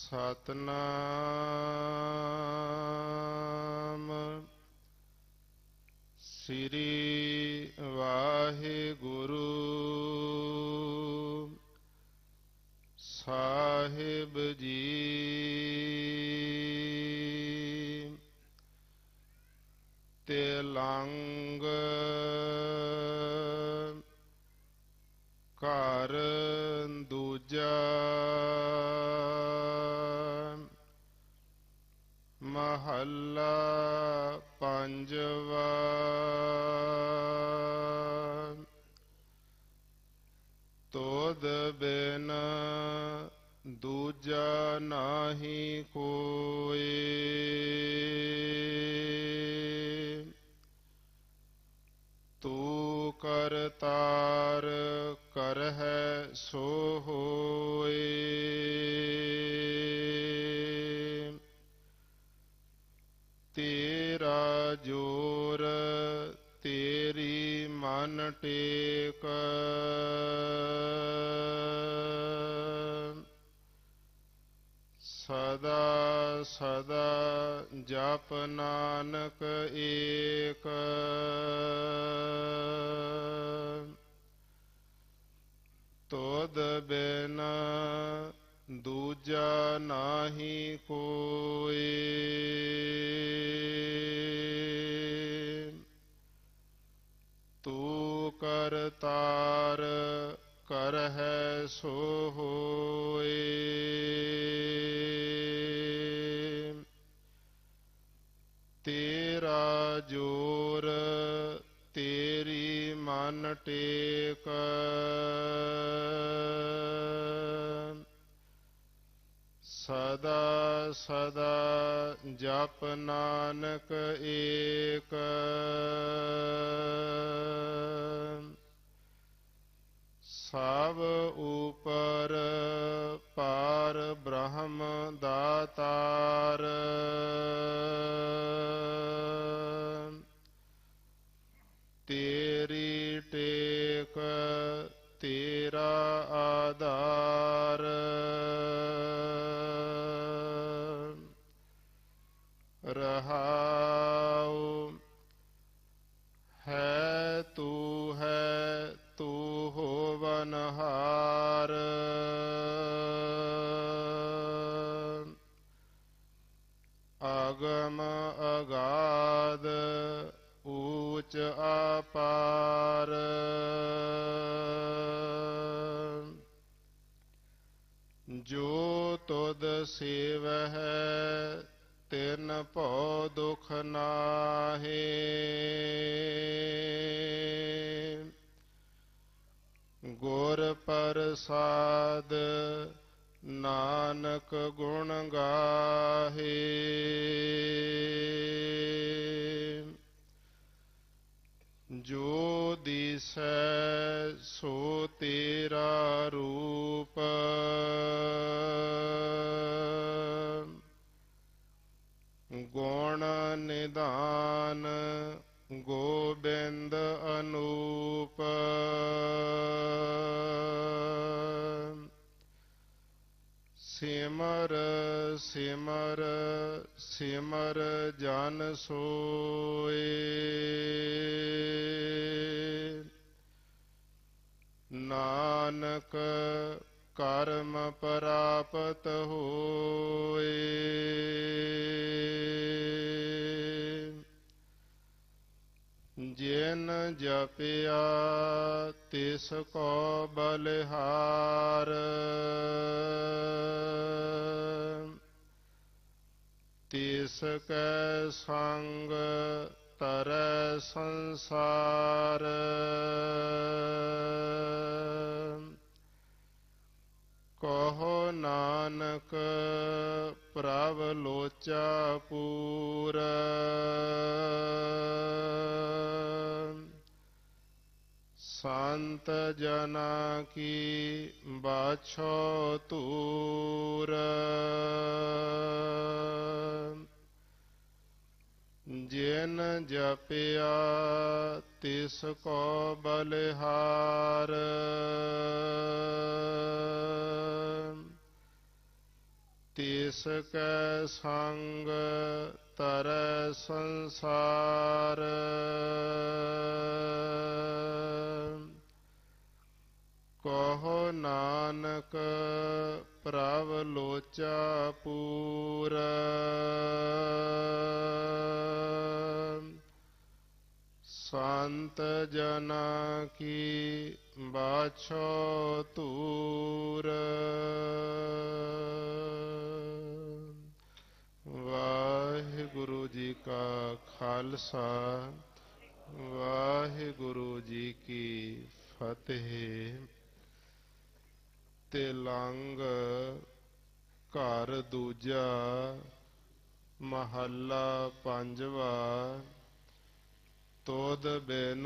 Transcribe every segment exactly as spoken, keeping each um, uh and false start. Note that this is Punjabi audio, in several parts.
ਸਤਨਾਮ ਸ੍ਰੀ ਵਾਹਿਗੁਰੂ ਸਾਹਿਬ ਜੀ। ਤਿਲੰਗ ਘਰ ਦੂਜਾ ਮਹੱਲਾ ਪੰਜਵਾ। ਤੋਧ ਬਿਨ ਦੂਜਾ ਨਾਹੀ ਕੋਈ, ਤੂੰ ਕਰਤਾਰ ਕਰਹਿ ਸੋ ਹੋਇ। ਤੇਰਾ ਜੋਰ ਤੇਰੀ ਮਨ ਟੇਕ, ਸਦਾ ਸਦਾ ਜਪ ਨਾਨਕ ਏਕ। ਤੋਧ ਬਿਨ ਦੂਜਾ ਨਾਹੀ ਕੋਈ, ਤੂੰ ਕਰਤਾਰ ਕਰਹਿ ਸੋ ਹੋਇ। ਤੇਰਾ ਜੋਰ ਤੇਰੀ ਮਨ ਟੇਕ, ਸਦਾ ਸਦਾ ਜਪ ਨਾਨਕ ਏਕ। ਸਭ ਉਪਰ ਪਾਰ ਬ੍ਰਹਮ ਦਾਤਾਰ, ਤੇਰੀ ਟੇਕ ਤੇਰਾ ਆਧਾਰ। ਰਹਾਉ ਹੈ ਤੂੰ ਹੈ ਤੂੰ ਹੋਵਨਹਾਰ, ਅਗਮ ਅਗਾਧ ਊਚ ਅਪਾਰ। ਜੋ ਤੁਧ ਸੇਵਹਿ ਤਿਨ ਭਉ ਦੁਖ ਨਾਹੀ, ਗੁਰ ਪ੍ਰਸਾਦ ਨਾਨਕ ਗੁਣ ਗਾਹੇ। ਜੋ ਦਿਸੈ ਸੋ ਤੇਰਾ ਰੂਪ, ਗੁਣ ਨਿਧਾਨ ਗੋਬਿੰਦ ਅਨੂਪ। ਸਿਮਰ ਸਿਮਰ ਸਿਮਰ ਜਨ ਸੋਏ, ਨਾਨਕ ਕਰਮ ਪ੍ਰਾਪਤ ਹੋਏ। ਜਿਨ ਜਪਿਆ ਤਿਸ ਕੋ ਬਲਿਹਾਰ, ਤਿਸ ਕੈ ਸੰਗ ਤਰੈ ਸੰਸਾਰ। ਕਹੋ ਨਾਨਕ ਪ੍ਰਭ ਲੋਚਾ ਪੂਰ, ਸੰਤ ਜਨਾ ਕੀ ਬਾਛੋ ਤੂਰ। ਜਿਨ ਜਪਿਆ ਤਿਸ ਕੋ ਬਲਿਹਾਰ, ਤਿਸ ਕੈ ਸੰਗ ਤਰੈ ਸੰਸਾਰ। ਕਹੋ ਨਾਨਕ ਪ੍ਰਭ ਲੋਚਾ ਪੂਰ। ਸੰਤ ਜਨਾ ਕੀ ਬਾਛੋ ਧੂਰ। ਵਾਹਿਗੁਰੂ ਜੀ ਕਾ ਖਾਲਸਾ ਵਾਹਿਗੁਰੂ ਜੀ ਕੀ ਫਤਿਹ। ਤਿਲੰਗ ਘਰ ਦੂਜਾ ਮਹੱਲਾ ਪੰਜਵਾ। ਤੋਦ ਬਿਨ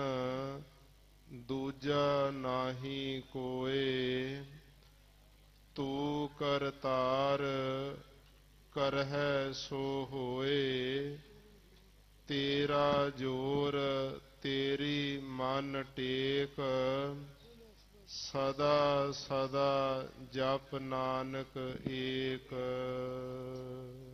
ਦੂਜਾ ਨਾਹੀ ਕੋਇ। ਤੂੰ ਕਰਤਾਰ ਕਰਹਿ ਸੋ ਹੋਏ। ਤੇਰਾ ਜੋਰ ਤੇਰੀ ਮਨ ਟੇਕ। ਸਦਾ ਸਦਾ ਜਪ ਨਾਨਕ ਏਕ।